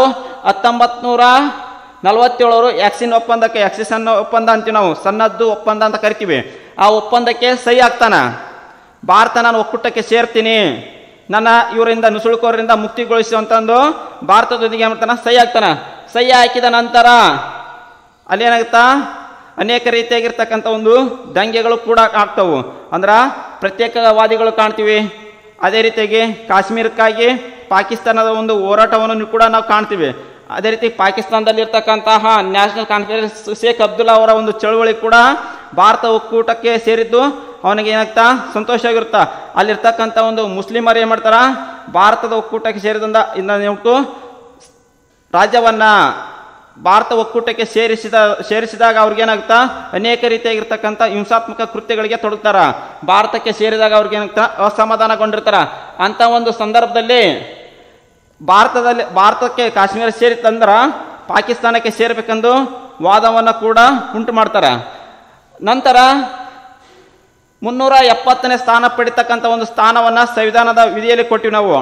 1947 ಆಕ್ಸಿನ್ ಒಪ್ಪಂದಕ್ಕೆ, ಆಕ್ಸಿಸನ್ ಒಪ್ಪಂದ ಅಂತೀವಿ ನಾವು, ಸನ್ನದ್ದು ಒಪ್ಪಂದ ಅಂತ ಕರಿತೀವಿ. ಆ ಒಪ್ಪಂದಕ್ಕೆ ಸಹಿ ಆಗ್ತಾನ. ಭಾರತ ನಾನು ಒಕ್ಕೂಟಕ್ಕೆ ಸೇರ್ತೀನಿ, ನನ್ನ ಇವರಿಂದ ನುಸುಳುಕೋರಿಂದ ಮುಕ್ತಿಗೊಳಿಸುವಂತಂದು ಭಾರತದೊಂದಿಗೆ ಏನು ಮಾಡ್ತಾನ, ಸಹಿ ಆಗ್ತಾನ. ಸಹಿ ಹಾಕಿದ ನಂತರ ಅಲ್ಲೇನಾಗುತ್ತಾ, ಅನೇಕ ರೀತಿಯಾಗಿರ್ತಕ್ಕಂಥ ಒಂದು ದಂಗೆಗಳು ಕೂಡ ಆಗ್ತವು. ಅಂದ್ರೆ ಪ್ರತ್ಯೇಕವಾದಿಗಳು ಕಾಣ್ತೀವಿ. ಅದೇ ರೀತಿಯಾಗಿ ಕಾಶ್ಮೀರಕ್ಕಾಗಿ ಪಾಕಿಸ್ತಾನದ ಒಂದು ಹೋರಾಟವನ್ನು ಕೂಡ ನಾವು ಕಾಣ್ತೀವಿ. ಅದೇ ರೀತಿ ಪಾಕಿಸ್ತಾನದಲ್ಲಿರ್ತಕ್ಕಂತಹ ನ್ಯಾಷನಲ್ ಕಾನ್ಫರೆನ್ಸ್ ಶೇಖ್ ಅಬ್ದುಲ್ಲಾ ಅವರ ಒಂದು ಚಳುವಳಿ ಕೂಡ ಭಾರತ ಒಕ್ಕೂಟಕ್ಕೆ ಸೇರಿದ್ದು ಅವನಿಗೆ ಏನಾಗ್ತಾ, ಸಂತೋಷ ಆಗಿರುತ್ತಾ. ಅಲ್ಲಿರ್ತಕ್ಕಂಥ ಒಂದು ಮುಸ್ಲಿಮರು ಏನು ಮಾಡ್ತಾರ, ಭಾರತದ ಒಕ್ಕೂಟಕ್ಕೆ ಸೇರಿದಂತ ರಾಜ್ಯವನ್ನ ಭಾರತ ಒಕ್ಕೂಟಕ್ಕೆ ಸೇರಿಸಿದಾಗ ಅವ್ರಿಗೇನಾಗ್ತಾ, ಅನೇಕ ರೀತಿಯಾಗಿರ್ತಕ್ಕಂಥ ಹಿಂಸಾತ್ಮಕ ಕೃತ್ಯಗಳಿಗೆ ತೊಡಗ್ತಾರ. ಭಾರತಕ್ಕೆ ಸೇರಿದಾಗ ಅವ್ರಿಗೇನಾಗ್ತಾ, ಅಸಮಾಧಾನಗೊಂಡಿರ್ತಾರ. ಅಂತ ಒಂದು ಸಂದರ್ಭದಲ್ಲಿ ಭಾರತಕ್ಕೆ ಕಾಶ್ಮೀರ ಸೇರಿತ್ತಂದ್ರ ಪಾಕಿಸ್ತಾನಕ್ಕೆ ಸೇರ್ಬೇಕೆಂದು ವಾದವನ್ನು ಕೂಡ ಉಂಟು ಮಾಡ್ತಾರ. ನಂತರ 370ನೇ ಸ್ಥಾನ ಪಡಿತಕ್ಕಂಥ ಒಂದು ಸ್ಥಾನವನ್ನು ಸಂವಿಧಾನದ ವಿಧಿಯಲ್ಲಿ ಕೊಟ್ಟಿವಿ ನಾವು.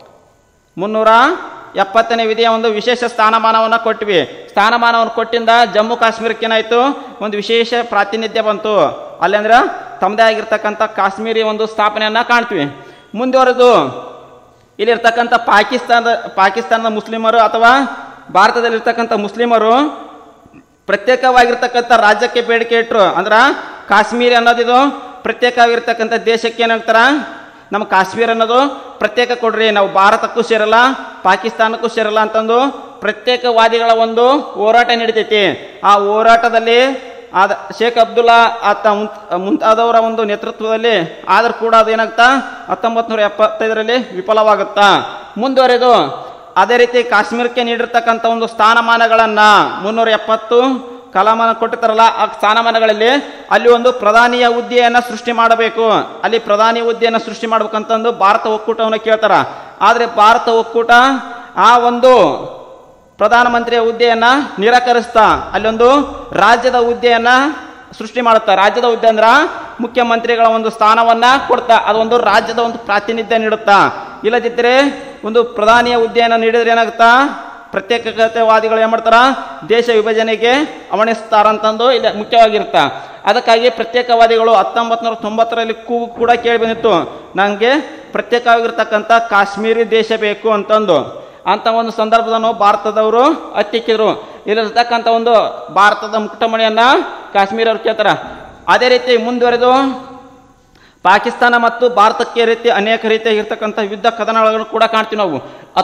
370ನೇ ವಿಧಿಯ ಒಂದು ವಿಶೇಷ ಸ್ಥಾನಮಾನವನ್ನು ಕೊಟ್ಟಿವಿ. ಸ್ಥಾನಮಾನವನ್ನು ಕೊಟ್ಟಿಂದ ಜಮ್ಮು ಕಾಶ್ಮೀರಕ್ಕೆ ಏನಾಯಿತು, ಒಂದು ವಿಶೇಷ ಪ್ರಾತಿನಿಧ್ಯ ಬಂತು. ಅಲ್ಲೆಂದ್ರೆ ತಮ್ಮದೇ ಆಗಿರ್ತಕ್ಕಂಥ ಕಾಶ್ಮೀರಿ ಒಂದು ಸ್ಥಾಪನೆಯನ್ನು ಕಾಣ್ತೀವಿ. ಮುಂದುವರೆದು ಇಲ್ಲಿರ್ತಕ್ಕಂಥ ಪಾಕಿಸ್ತಾನದ ಮುಸ್ಲಿಮರು ಅಥವಾ ಭಾರತದಲ್ಲಿರ್ತಕ್ಕಂಥ ಮುಸ್ಲಿಮರು ಪ್ರತ್ಯೇಕವಾಗಿರ್ತಕ್ಕಂಥ ರಾಜ್ಯಕ್ಕೆ ಬೇಡಿಕೆ ಇಟ್ಟರು. ಅಂದ್ರೆ ಕಾಶ್ಮೀರ ಅನ್ನೋದಿದು ಪ್ರತ್ಯೇಕವಾಗಿರ್ತಕ್ಕಂಥ ದೇಶಕ್ಕೆ ಏನಾಗ್ತಾರ, ನಮ್ಮ ಕಾಶ್ಮೀರ ಅನ್ನೋದು ಪ್ರತ್ಯೇಕ ಕೊಡ್ರಿ, ನಾವು ಭಾರತಕ್ಕೂ ಸೇರಲ್ಲ ಪಾಕಿಸ್ತಾನಕ್ಕೂ ಸೇರಲ್ಲ ಅಂತಂದು ಪ್ರತ್ಯೇಕವಾದಿಗಳ ಒಂದು ಹೋರಾಟ ನಡೀತೈತಿ. ಆ ಹೋರಾಟದಲ್ಲಿ ಶೇಖ್ ಅಬ್ದುಲ್ಲಾ ಮುಂತಾದವರ ಒಂದು ನೇತೃತ್ವದಲ್ಲಿ ಆದರೂ ಕೂಡ ಅದೇನಾಗ್ತಾ 1975ರಲ್ಲಿ ವಿಫಲವಾಗುತ್ತಾ. ಮುಂದುವರೆದು ಅದೇ ರೀತಿ ಕಾಶ್ಮೀರಕ್ಕೆ ನೀಡಿರ್ತಕ್ಕಂಥ ಒಂದು ಸ್ಥಾನಮಾನಗಳನ್ನು 370 ಕಲಾಮಾನ ಕೊಟ್ಟಿರ್ತಾರಲ್ಲ, ಆ ಸ್ಥಾನಮಾನಗಳಲ್ಲಿ ಅಲ್ಲಿ ಒಂದು ಪ್ರಧಾನಿಯ ಹುದ್ದೆಯನ್ನು ಸೃಷ್ಟಿ ಮಾಡಬೇಕು. ಅಲ್ಲಿ ಪ್ರಧಾನಿ ಹುದ್ದೆಯನ್ನು ಸೃಷ್ಟಿ ಮಾಡ್ಬೇಕಂತಂದು ಭಾರತ ಒಕ್ಕೂಟವನ್ನು ಕೇಳ್ತಾರ. ಆದರೆ ಭಾರತ ಒಕ್ಕೂಟ ಆ ಒಂದು ಪ್ರಧಾನಮಂತ್ರಿಯ ಹುದ್ದೆಯನ್ನು ನಿರಾಕರಿಸ್ತಾ ಅಲ್ಲೊಂದು ರಾಜ್ಯದ ಹುದ್ದೆಯನ್ನು ಸೃಷ್ಟಿ ಮಾಡುತ್ತಾ. ರಾಜ್ಯದ ಹುದ್ದೆ ಅಂದ್ರೆ ಮುಖ್ಯಮಂತ್ರಿಗಳ ಒಂದು ಸ್ಥಾನವನ್ನು ಕೊಡ್ತಾ, ಅದೊಂದು ರಾಜ್ಯದ ಒಂದು ಪ್ರಾತಿನಿಧ್ಯ ನೀಡುತ್ತಾ. ಇಲ್ಲದಿದ್ದರೆ ಒಂದು ಪ್ರಧಾನಿಯ ಹುದ್ದೆಯನ್ನು ನೀಡಿದ್ರೆ ಏನಾಗುತ್ತಾ, ಪ್ರತ್ಯೇಕತೆವಾದಿಗಳು ಏನು ಮಾಡ್ತಾರ, ದೇಶ ವಿಭಜನೆಗೆ ಅವಣಿಸ್ತಾರಂತಂದು ಇಲ್ಲಿ ಮುಖ್ಯವಾಗಿರುತ್ತ. ಅದಕ್ಕಾಗಿ ಪ್ರತ್ಯೇಕವಾದಿಗಳು 1990ರಲ್ಲಿ ಕೂಗು ಕೂಡ ಕೇಳಿ ಬಂದಿತ್ತು, ನನಗೆ ಪ್ರತ್ಯೇಕವಾಗಿರ್ತಕ್ಕಂಥ ಕಾಶ್ಮೀರಿ ದೇಶ ಬೇಕು ಅಂತಂದು. ಅಂತ ಒಂದು ಸಂದರ್ಭದನ್ನು ಭಾರತದವರು ಹತ್ತಿಕ್ಕಿದ್ರು. ಇಲ್ಲಿರ್ತಕ್ಕಂಥ ಒಂದು ಭಾರತದ ಮುಕ್ತಮಣಿಯನ್ನು ಕಾಶ್ಮೀರವ್ರು ಕೇಳ್ತಾರ. ಅದೇ ರೀತಿ ಮುಂದುವರೆದು ಪಾಕಿಸ್ತಾನ ಮತ್ತು ಭಾರತಕ್ಕೆ ರೀತಿ ಅನೇಕ ರೀತಿಯಾಗಿರ್ತಕ್ಕಂಥ ಯುದ್ಧ ಕದನಗಳನ್ನು ಕೂಡ ಕಾಣ್ತೀವಿ ನಾವು.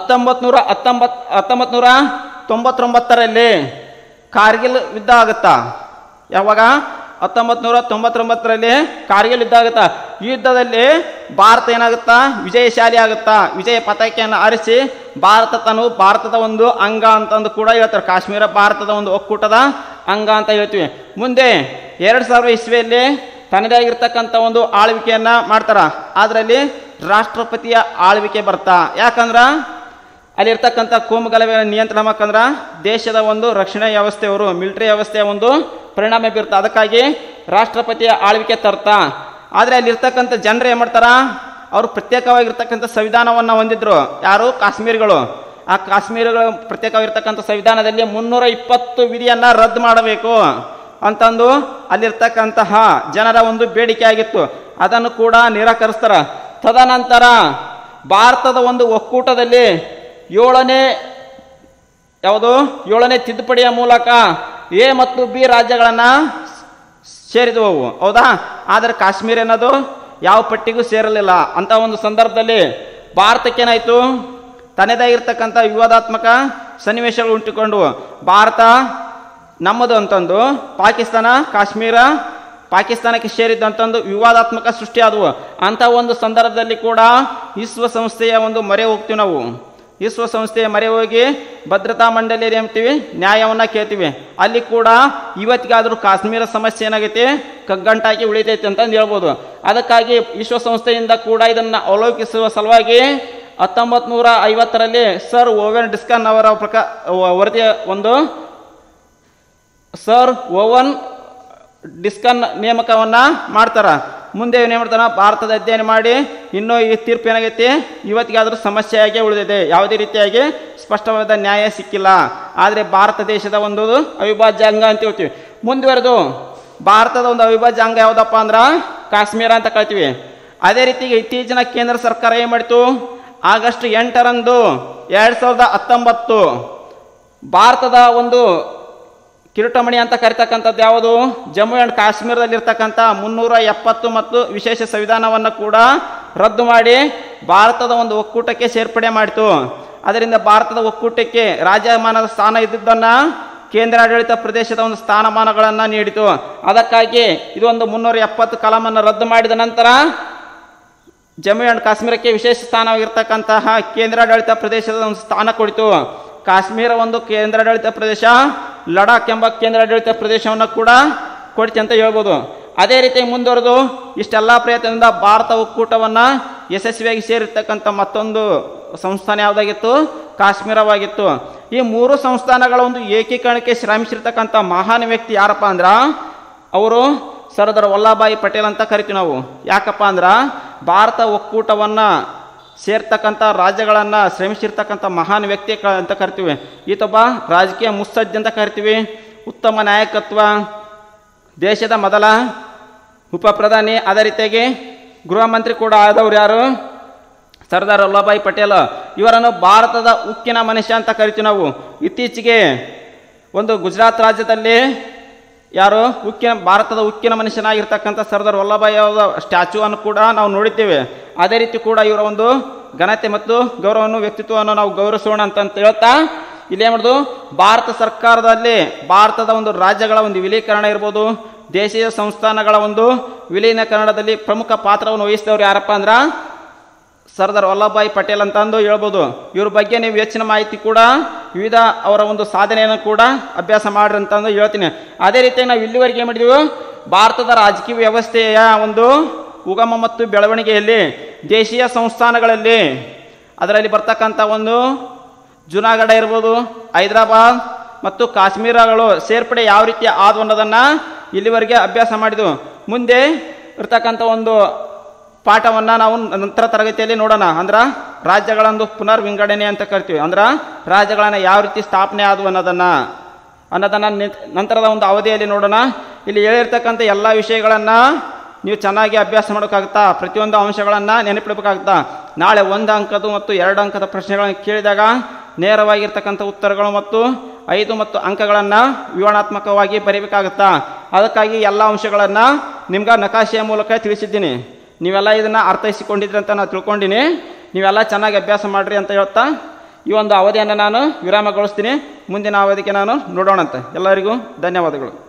1999ರಲ್ಲಿ ಕಾರ್ಗಿಲ್ ಯುದ್ಧ ಆಗುತ್ತಾ. ಯಾವಾಗ 1999ರಲ್ಲಿ ಕಾರ್ಗಿಲ್ ಯುದ್ಧ ಆಗುತ್ತಾ. ಈ ಯುದ್ಧದಲ್ಲಿ ಭಾರತ ಏನಾಗುತ್ತಾ, ವಿಜಯಶಾಲಿ ಆಗುತ್ತಾ. ವಿಜಯ ಪತಾಕೆಯನ್ನು ಆರಿಸಿ ಭಾರತದ ಒಂದು ಅಂಗ ಅಂತಂದು ಕೂಡ ಹೇಳ್ತಾರೆ. ಕಾಶ್ಮೀರ ಭಾರತದ ಒಂದು ಒಕ್ಕೂಟದ ಅಂಗ ಅಂತ ಹೇಳ್ತೀವಿ. ಮುಂದೆ 2000 ಇಸ್ವಿಯಲ್ಲಿ ತನ್ನದೇ ಆಗಿರ್ತಕ್ಕಂಥ ಒಂದು ಆಳ್ವಿಕೆಯನ್ನು ಮಾಡ್ತಾರ. ಅದರಲ್ಲಿ ರಾಷ್ಟ್ರಪತಿಯ ಆಳ್ವಿಕೆ ಬರ್ತಾ. ಯಾಕಂದ್ರೆ ಅಲ್ಲಿರ್ತಕ್ಕಂಥ ಕೋಮುಗಲಭೆಯನ್ನು ನಿಯಂತ್ರಣ ಮಾಡ್ಕಂದ್ರೆ ದೇಶದ ಒಂದು ರಕ್ಷಣಾ ವ್ಯವಸ್ಥೆಯವರು ಮಿಲಿಟರಿ ವ್ಯವಸ್ಥೆಯ ಒಂದು ಪರಿಣಾಮ ಬೀರ್ತಾ. ಅದಕ್ಕಾಗಿ ರಾಷ್ಟ್ರಪತಿಯ ಆಳ್ವಿಕೆ ತರ್ತಾ. ಆದರೆ ಅಲ್ಲಿರ್ತಕ್ಕಂಥ ಜನರು ಏನು ಮಾಡ್ತಾರ, ಅವರು ಪ್ರತ್ಯೇಕವಾಗಿರ್ತಕ್ಕಂಥ ಸಂವಿಧಾನವನ್ನು ಹೊಂದಿದ್ರು. ಯಾರು, ಕಾಶ್ಮೀರಿಗಳು. ಆ ಕಾಶ್ಮೀರಿಗಳು ಪ್ರತ್ಯೇಕವಾಗಿರ್ತಕ್ಕಂಥ ಸಂವಿಧಾನದಲ್ಲಿ 320 ವಿಧಿಯನ್ನು ರದ್ದು ಮಾಡಬೇಕು ಅಂತಂದು ಅಲ್ಲಿರ್ತಕ್ಕಂತಹ ಜನರ ಒಂದು ಬೇಡಿಕೆ ಆಗಿತ್ತು. ಅದನ್ನು ಕೂಡ ನಿರಾಕರಿಸ್ತಾರ. ತದನಂತರ ಭಾರತದ ಒಂದು ಒಕ್ಕೂಟದಲ್ಲಿ 7ನೇ ತಿದ್ದುಪಡಿಯ ಮೂಲಕ ಎ ಮತ್ತು ಬಿ ರಾಜ್ಯಗಳನ್ನು ಸೇರಿದವು, ಹೌದಾ. ಆದರೆ ಕಾಶ್ಮೀರ ಅನ್ನೋದು ಯಾವ ಪಟ್ಟಿಗೂ ಸೇರಲಿಲ್ಲ. ಅಂತ ಒಂದು ಸಂದರ್ಭದಲ್ಲಿ ಭಾರತಕ್ಕೇನಾಯಿತು, ತನ್ನದಾಗಿರ್ತಕ್ಕಂಥ ವಿವಾದಾತ್ಮಕ ಸನ್ನಿವೇಶಗಳು ಉಂಟುಕೊಂಡು ಭಾರತ ನಮ್ಮದು ಅಂತಂದು ಕಾಶ್ಮೀರ ಪಾಕಿಸ್ತಾನಕ್ಕೆ ಸೇರಿದ್ದಂತಂದು ವಿವಾದಾತ್ಮಕ ಸೃಷ್ಟಿಯಾದವು. ಅಂಥ ಒಂದು ಸಂದರ್ಭದಲ್ಲಿ ಕೂಡ ವಿಶ್ವಸಂಸ್ಥೆಯ ಒಂದು ಮೊರೆ ಹೋಗ್ತೀವಿ ನಾವು. ವಿಶ್ವಸಂಸ್ಥೆಯ ಮೊರೆ ಹೋಗಿ ಭದ್ರತಾ ಮಂಡಳಿಯಲ್ಲಿ ಏನ್ತೀವಿ, ನ್ಯಾಯವನ್ನು ಕೇಳ್ತೀವಿ. ಅಲ್ಲಿ ಕೂಡ ಇವತ್ತಿಗಾದರೂ ಕಾಶ್ಮೀರ ಸಮಸ್ಯೆ ಏನಾಗೈತಿ, ಕಗ್ಗಂಟಾಗಿ ಉಳಿತೈತಿ ಅಂತಂದು ಹೇಳ್ಬೋದು. ಅದಕ್ಕಾಗಿ ವಿಶ್ವಸಂಸ್ಥೆಯಿಂದ ಕೂಡ ಇದನ್ನು ಅವಲೋಕಿಸುವ ಸಲುವಾಗಿ 1950ರಲ್ಲಿ ಸರ್ ಓವೆನ್ ಡಿಸ್ಕನ್ ಅವರ ವರದಿಯ ಒಂದು ಸರ್ ಓವನ್ ಡಿಸ್ಕನ್ ನೇಮಕವನ್ನು ಮಾಡ್ತಾರೆ. ಮುಂದೆ ಏನು ಮಾಡ್ತಾನೆ, ಭಾರತದ ಅಧ್ಯಯನ ಮಾಡಿ ಇನ್ನೂ ಈ ತೀರ್ಪು ಏನಾಗೈತಿ ಇವತ್ತಿಗಾದರೂ ಸಮಸ್ಯೆಯಾಗಿ ಉಳಿದಿದೆ, ಯಾವುದೇ ರೀತಿಯಾಗಿ ಸ್ಪಷ್ಟವಾದ ನ್ಯಾಯ ಸಿಕ್ಕಿಲ್ಲ. ಆದರೆ ಭಾರತ ದೇಶದ ಒಂದು ಅವಿಭಾಜ್ಯ ಅಂಗ ಅಂತ ಹೇಳ್ತೀವಿ. ಮುಂದುವರೆದು ಭಾರತದ ಒಂದು ಅವಿಭಾಜ್ಯ ಅಂಗ ಯಾವುದಪ್ಪ ಅಂದ್ರೆ ಕಾಶ್ಮೀರ ಅಂತ ಕಳ್ತೀವಿ. ಅದೇ ರೀತಿ ಇತ್ತೀಚಿನ ಕೇಂದ್ರ ಸರ್ಕಾರ ಏನು ಮಾಡಿತು, ಆಗಸ್ಟ್ 8ರಂದು 2019 ಭಾರತದ ಒಂದು ಕಿರೀಟಮಣಿ ಅಂತ ಕರಿತಕ್ಕಂಥದ್ದು ಯಾವುದು, ಜಮ್ಮು ಆ್ಯಂಡ್ ಕಾಶ್ಮೀರದಲ್ಲಿರ್ತಕ್ಕಂಥ 370 ಮತ್ತು ವಿಶೇಷ ಸಂವಿಧಾನವನ್ನು ಕೂಡ ರದ್ದು ಮಾಡಿ ಭಾರತದ ಒಂದು ಒಕ್ಕೂಟಕ್ಕೆ ಸೇರ್ಪಡೆ ಮಾಡಿತು. ಅದರಿಂದ ಭಾರತದ ಒಕ್ಕೂಟಕ್ಕೆ ರಾಜ್ಯಮಾನದ ಸ್ಥಾನ ಇದ್ದಿದ್ದನ್ನು ಕೇಂದ್ರಾಡಳಿತ ಪ್ರದೇಶದ ಒಂದು ಸ್ಥಾನಮಾನಗಳನ್ನು ನೀಡಿತು. ಅದಕ್ಕಾಗಿ ಇದೊಂದು 370 ಕಲಮನ್ನು ರದ್ದು ಮಾಡಿದ ನಂತರ ಜಮ್ಮು ಆ್ಯಂಡ್ ಕಾಶ್ಮೀರಕ್ಕೆ ವಿಶೇಷ ಸ್ಥಾನವಾಗಿರ್ತಕ್ಕಂತಹ ಕೇಂದ್ರಾಡಳಿತ ಪ್ರದೇಶದ ಒಂದು ಸ್ಥಾನ ಕೊಡಿತು. ಕಾಶ್ಮೀರ ಒಂದು ಕೇಂದ್ರಾಡಳಿತ ಪ್ರದೇಶ, ಲಡಾಖ್ ಎಂಬ ಕೇಂದ್ರಾಡಳಿತ ಪ್ರದೇಶವನ್ನು ಕೂಡ ಕೊಡ್ತಿ ಅಂತ ಹೇಳ್ಬೋದು. ಅದೇ ರೀತಿ ಮುಂದುವರೆದು ಇಷ್ಟೆಲ್ಲ ಪ್ರಯತ್ನದಿಂದ ಭಾರತ ಒಕ್ಕೂಟವನ್ನು ಯಶಸ್ವಿಯಾಗಿ ಸೇರಿರ್ತಕ್ಕಂಥ ಮತ್ತೊಂದು ಸಂಸ್ಥಾನ ಯಾವುದಾಗಿತ್ತು, ಕಾಶ್ಮೀರವಾಗಿತ್ತು. ಈ 3 ಸಂಸ್ಥಾನಗಳ ಒಂದು ಏಕೀಕರಣಕ್ಕೆ ಶ್ರಮಿಸಿರ್ತಕ್ಕಂಥ ಮಹಾನ್ ವ್ಯಕ್ತಿ ಯಾರಪ್ಪ ಅಂದ್ರೆ ಅವರು ಸರ್ದಾರ್ ವಲ್ಲಭಭಾಯಿ ಪಟೇಲ್ ಅಂತ ಕರಿತೀವಿ ನಾವು. ಯಾಕಪ್ಪ ಅಂದ್ರೆ ಭಾರತ ಒಕ್ಕೂಟವನ್ನು ಸೇರ್ತಕ್ಕಂಥ ರಾಜ್ಯಗಳನ್ನು ಶ್ರಮಿಸಿರ್ತಕ್ಕಂಥ ಮಹಾನ್ ವ್ಯಕ್ತಿ ಅಂತ ಕರಿತೀವಿ. ಈತೊಬ್ಬ ರಾಜಕೀಯ ಮುತ್ಸದ್ದಿ ಅಂತ ಕರಿತೀವಿ. ಉತ್ತಮ ನಾಯಕತ್ವ, ದೇಶದ ಮೊದಲ ಉಪ ಪ್ರಧಾನಿ, ಅದೇ ರೀತಿಯಾಗಿ ಗೃಹ ಮಂತ್ರಿ ಕೂಡ ಆದವರು ಯಾರು, ಸರ್ದಾರ್ ವಲ್ಲಭಭಾಯಿ ಪಟೇಲ್. ಇವರನ್ನು ಭಾರತದ ಉಕ್ಕಿನ ಮನುಷ್ಯ ಅಂತ ಕರಿತೀವಿ ನಾವು. ಇತ್ತೀಚೆಗೆ ಒಂದು ಗುಜರಾತ್ ರಾಜ್ಯದಲ್ಲಿ ಯಾರು ಭಾರತದ ಉಕ್ಕಿನ ಮನುಷ್ಯನಾಗಿರ್ತಕ್ಕಂಥ ಸರ್ದಾರ್ ವಲ್ಲಭಭಾಯಿ ಅವರ ಸ್ಟ್ಯಾಚ್ಯೂವನ್ನು ಕೂಡ ನಾವು ನೋಡಿದ್ದೇವೆ. ಅದೇ ರೀತಿ ಕೂಡ ಇವರ ಒಂದು ಘನತೆ ಮತ್ತು ಗೌರವವನ್ನು ವ್ಯಕ್ತಿತ್ವವನ್ನು ನಾವು ಗೌರವಿಸೋಣ ಅಂತ ಹೇಳ್ತಾ ಇಲ್ಲಿ ಏನು ಮಾಡೋದು, ಭಾರತ ಸರ್ಕಾರದಲ್ಲಿ ಭಾರತದ ಒಂದು ರಾಜ್ಯಗಳ ಒಂದು ವಿಲೀಕರಣ ಇರ್ಬೋದು, ದೇಶೀಯ ಸಂಸ್ಥಾನಗಳ ಒಂದು ವಿಲೀನೀಕರಣದಲ್ಲಿ ಪ್ರಮುಖ ಪಾತ್ರವನ್ನು ವಹಿಸಿದವರು ಯಾರಪ್ಪ ಅಂದ್ರೆ ಸರ್ದಾರ್ ವಲ್ಲಭಭಾಯಿ ಪಟೇಲ್ ಅಂತಂದು ಹೇಳ್ಬೋದು. ಇವ್ರ ಬಗ್ಗೆ ನೀವು ಹೆಚ್ಚಿನ ಮಾಹಿತಿ ಕೂಡ ವಿವಿಧ ಅವರ ಒಂದು ಸಾಧನೆಯನ್ನು ಕೂಡ ಅಭ್ಯಾಸ ಮಾಡ್ರಿ ಅಂತಂದು ಹೇಳ್ತೀನಿ. ಅದೇ ರೀತಿ ನಾವು ಇಲ್ಲಿವರೆಗೆ ಏನು ಮಾಡಿದೀವಿ, ಭಾರತದ ರಾಜಕೀಯ ವ್ಯವಸ್ಥೆಯ ಒಂದು ಉಗಮ ಮತ್ತು ಬೆಳವಣಿಗೆಯಲ್ಲಿ ದೇಶೀಯ ಸಂಸ್ಥಾನಗಳಲ್ಲಿ ಅದರಲ್ಲಿ ಬರ್ತಕ್ಕಂಥ ಒಂದು ಜುನಾಗಢ ಇರ್ಬೋದು, ಹೈದರಾಬಾದ್ ಮತ್ತು ಕಾಶ್ಮೀರಗಳು ಸೇರ್ಪಡೆ ಯಾವ ರೀತಿ ಆದವು ಅನ್ನೋದನ್ನು ಇಲ್ಲಿವರೆಗೆ ಅಭ್ಯಾಸ ಮಾಡಿದ್ವು. ಮುಂದೆ ಇರ್ತಕ್ಕಂಥ ಒಂದು ಪಾಠವನ್ನು ನಾವು ನಂತರ ತರಗತಿಯಲ್ಲಿ ನೋಡೋಣ. ಅಂದ್ರೆ ರಾಜ್ಯಗಳೊಂದು ಪುನರ್ ವಿಂಗಡಣೆ ಅಂತ ಕರಿತೀವಿ. ಅಂದ್ರೆ ರಾಜ್ಯಗಳನ್ನು ಯಾವ ರೀತಿ ಸ್ಥಾಪನೆ ಆದವು ಅನ್ನೋದನ್ನು ನಂತರದ ಒಂದು ಅವಧಿಯಲ್ಲಿ ನೋಡೋಣ. ಇಲ್ಲಿ ಹೇಳಿರ್ತಕ್ಕಂಥ ಎಲ್ಲ ವಿಷಯಗಳನ್ನು ನೀವು ಚೆನ್ನಾಗಿ ಅಭ್ಯಾಸ ಮಾಡೋಕ್ಕಾಗುತ್ತಾ, ಪ್ರತಿಯೊಂದು ಅಂಶಗಳನ್ನು ನೆನಪಿಡಬೇಕಾಗುತ್ತಾ. ನಾಳೆ 1 ಅಂಕದ ಮತ್ತು 2 ಅಂಕದ ಪ್ರಶ್ನೆಗಳನ್ನು ಕೇಳಿದಾಗ ನೇರವಾಗಿರ್ತಕ್ಕಂಥ ಉತ್ತರಗಳು ಮತ್ತು 5 ಮತ್ತು ಅಂಕಗಳನ್ನು ವಿವರಣಾತ್ಮಕವಾಗಿ ಬರೀಬೇಕಾಗುತ್ತಾ. ಅದಕ್ಕಾಗಿ ಎಲ್ಲ ಅಂಶಗಳನ್ನು ನಿಮ್ಗೆ ನಕಾಶೆಯ ಮೂಲಕ ತಿಳಿಸಿದ್ದೀನಿ. ನೀವೆಲ್ಲ ಇದನ್ನು ಅರ್ಥೈಸಿಕೊಂಡಿದ್ರಿ ಅಂತ ನಾನು ತಿಳ್ಕೊಂಡಿನಿ. ನೀವೆಲ್ಲ ಚೆನ್ನಾಗಿ ಅಭ್ಯಾಸ ಮಾಡಿರಿ ಅಂತ ಹೇಳ್ತಾ ಈ ಒಂದು ಅವಧಿಯನ್ನು ನಾನು ವಿರಾಮಗೊಳಿಸ್ತೀನಿ. ಮುಂದಿನ ಅವಧಿಗೆ ನಾನು ನೋಡೋಣಂತೆ. ಎಲ್ಲರಿಗೂ ಧನ್ಯವಾದಗಳು.